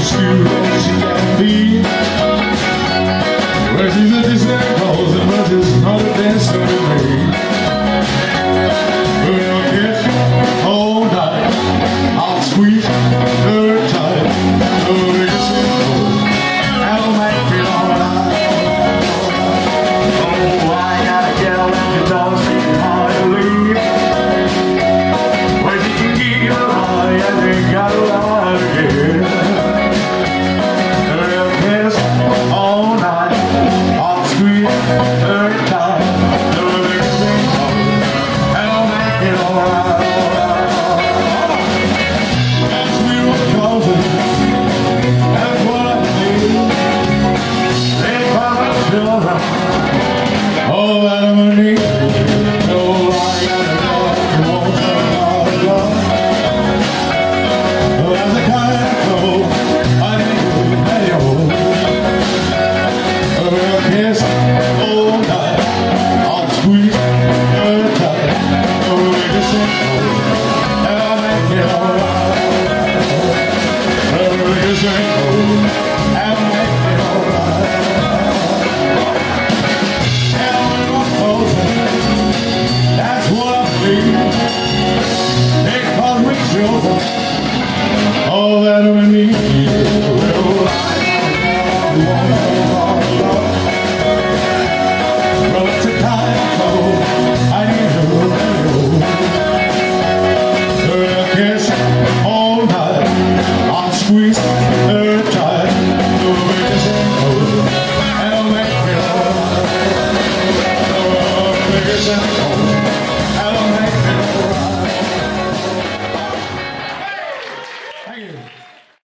screw as she can be. Well, she's a decent cause, but it's not a dance to me. We'll kiss all night, I'll squeeze her tight, so we can sing, I'll make it alright. Oh, I gotta get up and you don't seem hard to leave. Well, you can keep your money and you got a lot to give. We'll kiss all night, I'll squeeze her tight, so we can sing, I'll make it alright. As we were closing, that's what I need. They promised children, all that I'm gonna need. No, I gotta go, you won't say my love. Oh, that's the kind of trouble I need to know. We'll kiss all night, I'll squeeze her tight, so we can sing, and I'll make it alright. So we can sing, and I'll make it alright. And when we're closing, that's what I feel. They call me children, all that we need. Well, I won't hold on to love. Well, it's a time trouble I need to know. We'll kiss all night, I'll squeeze her tight, so we can sing, and I'll make it alright. So we can sing,